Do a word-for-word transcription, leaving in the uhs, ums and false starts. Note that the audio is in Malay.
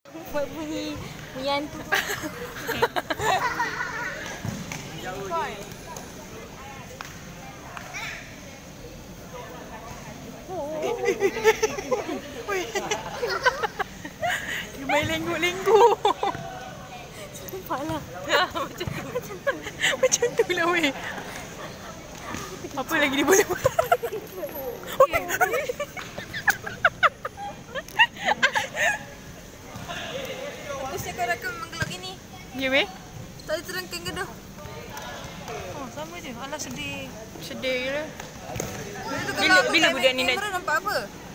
Buat bunyi bunyi hantu. Dia main lengguk-lengguk. Sampailah. Macam tu. Macam tu lah weh. Apa lagi dia boleh buat? Bagusnya kau rakam menggelap gini. Ya weh? Tak ada terangkan ke dah? Oh, sama je. Alah sedih. Sedih je lah. Bila, Bila- bila budak ni nak- kamera nampak apa?